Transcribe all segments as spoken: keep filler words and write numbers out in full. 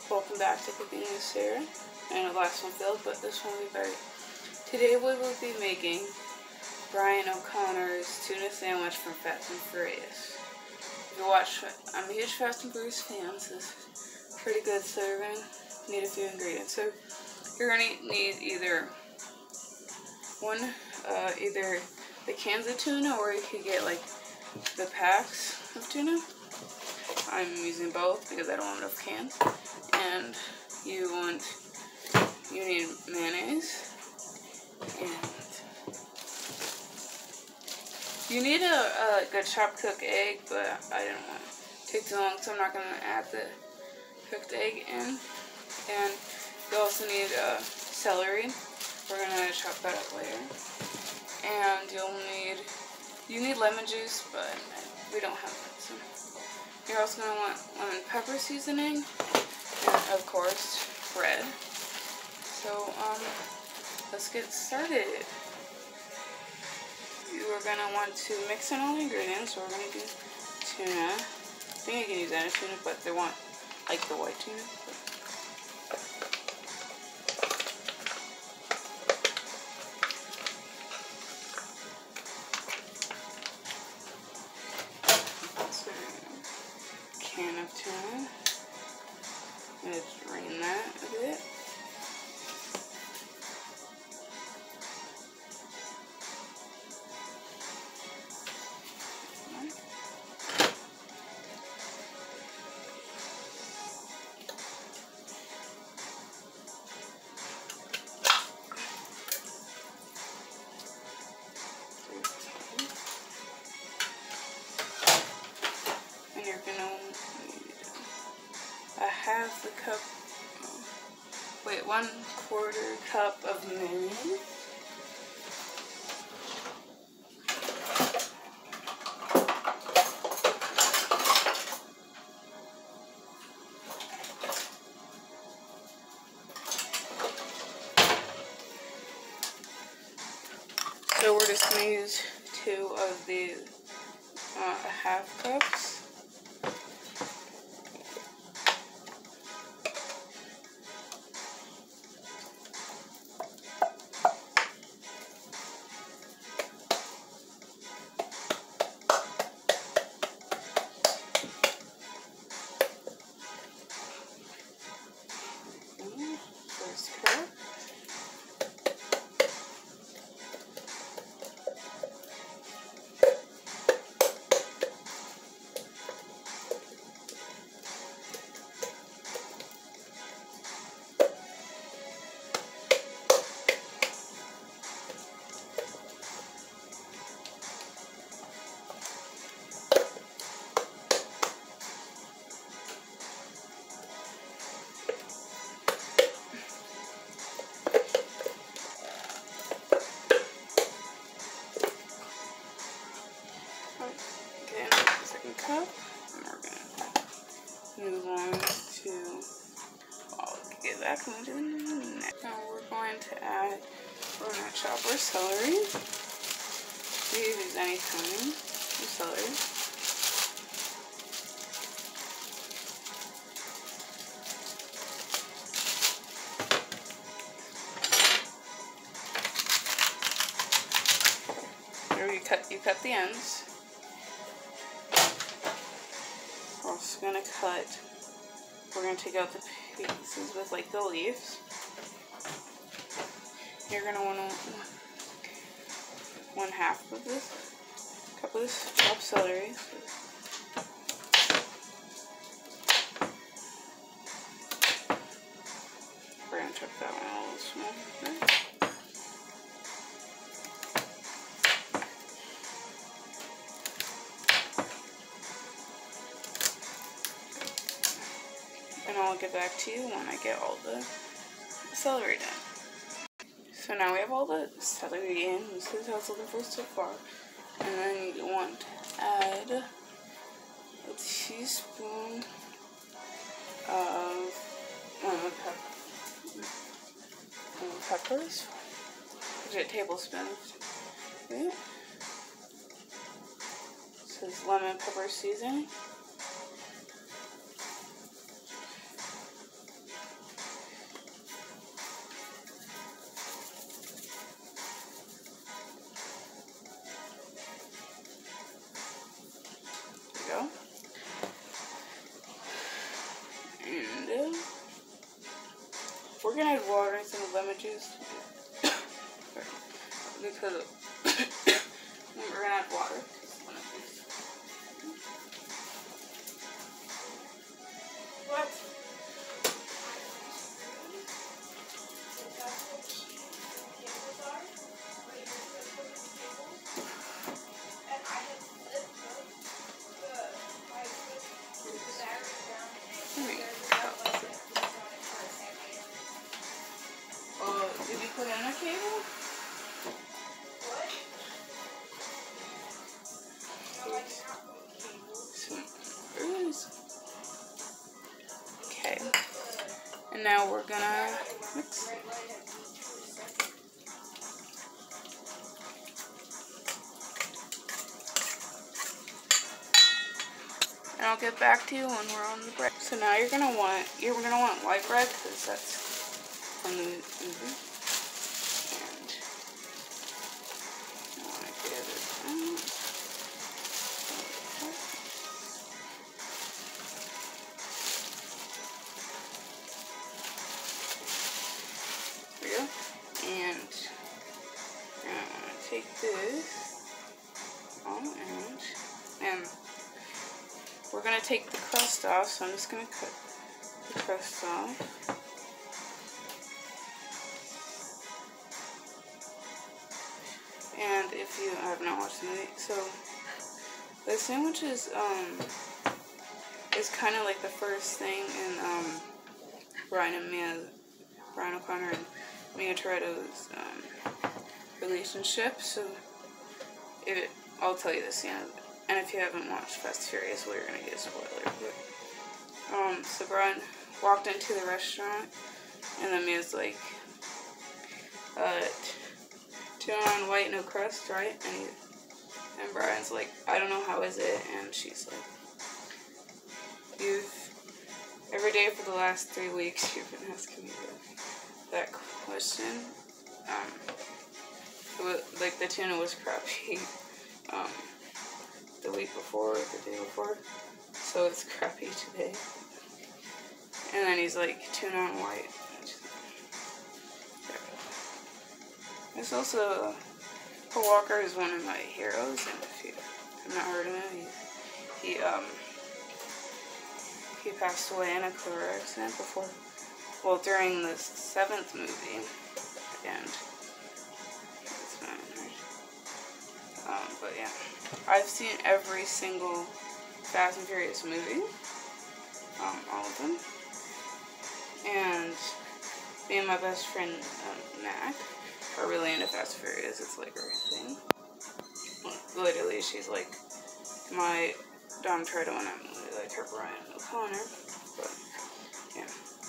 Welcome back to Cooking with Sarah. I know the last one failed, but this one will be better. Today we will be making Brian O'Connor's tuna sandwich from Fast and Furious. If you watch, I'm a huge Fast and Furious fan, so this is pretty good serving. Need a few ingredients. So you're gonna need either one, uh, either the cans of tuna, or you could get like the packs of tuna. I'm using both because I don't have enough cans. And you want, you need mayonnaise, and you need a, a good chopped cooked egg, but I didn't want to take too long, so I'm not going to add the cooked egg in. And you also need uh, celery. We're going to chop that up later. And you'll need, you need lemon juice, but we don't have that, so. You're also going to want lemon pepper seasoning, and of course, bread. So, um, let's get started. You are going to want to mix in all the ingredients. So we're going to do tuna. I think you can use any tuna, but they want, like, the white tuna. Can of tuna. I'm going to drain that a bit. And you're going to need a half a cup, wait, one quarter cup of mayonnaise. So we're just going to use two of these uh, half cups. First cup. Again, the second cup, and we're gonna move on to, well, get back into the next. Now we're going to add, we're gonna chop our celery. You can use any kind of celery. Here you cut, you cut the ends. We're also going to cut, we're going to take out the pieces with like the leaves. You're going to want to, one half of this, cup of this chopped celery. We're going to chop that one a little smaller. And I'll get back to you when I get all the celery done. So now we have all the celery in. This is how it's looking for so far. And then you want to add a teaspoon of lemon pepper. Lemon peppers. A tablespoon. Okay. This is lemon pepper seasoning. sandwiches. Because we're gonna add water. What? Oh, did we put in a cable? What? Okay. And now we're gonna mix it. And I'll get back to you when we're on the bread. So now you're gonna want you're gonna want white bread because that's from the movie. And I want to get it out. There we go. And I'm gonna take this. Oh, and and. We're going to take the crust off, so I'm just going to cut the crust off. And if you have not watched the movie, so the sandwich is, um, is kind of like the first thing in um, Brian and Mia, Brian O'Connor and Mia Toretto's um, relationship, so it, I'll tell you this, you know. And if you haven't watched Fast and Furious, well, you're going to get a spoiler. But, um, so Brian walked into the restaurant, and then Mia's like, uh, tuna on white, no crust, right? And, he, and Brian's like, I don't know, how is it? And she's like, you've, every day for the last three weeks, you've been asking me that, that question. Um, it was, like, the tuna was crappy. Um... the week before, the day before, so it's crappy today. And then he's like, tuna on white. It's also, Paul Walker is one of my heroes, and if you have not heard of him, he, he, um, he passed away in a car accident before, well, during the seventh movie, and, um, but yeah. I've seen every single Fast and Furious movie, um, all of them, and me and my best friend, um, Mac, are really into Fast and Furious. It's like our thing. Literally, she's like my Dom Toretto, and I'm really like her Brian O'Connor, but, yeah.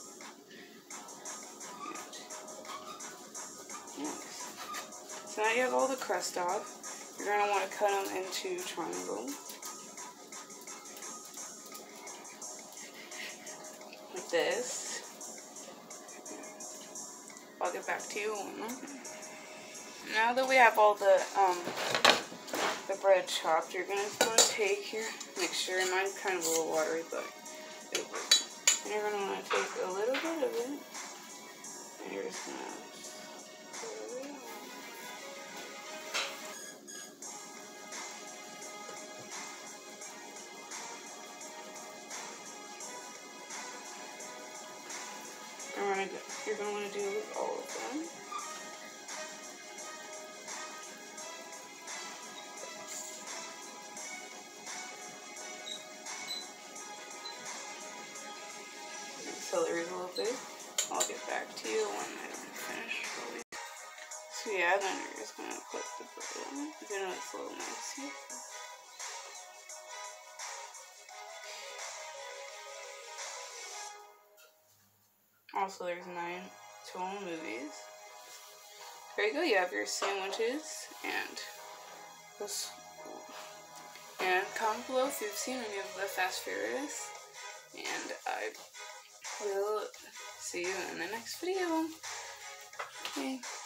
And, yes. So now you have all the crust off. You're going to want to cut them into triangles, like this. I'll get back to you in a moment. Now that we have all the um, the bread chopped, you're going to want to take your mixture, and mine's kind of a little watery, but it works. And you're going to want to take a little bit of it, and you're just going to You're going to want to do with all of them. Celery's a little big. I'll get back to you when I don't finish. So yeah, then you're just going to put the bread on it. I know it's a little messy. Also, there's nine total movies. There you go. You have your sandwiches, and this, and comment below if you've seen any of the Fast Furious. And I will see you in the next video. Bye.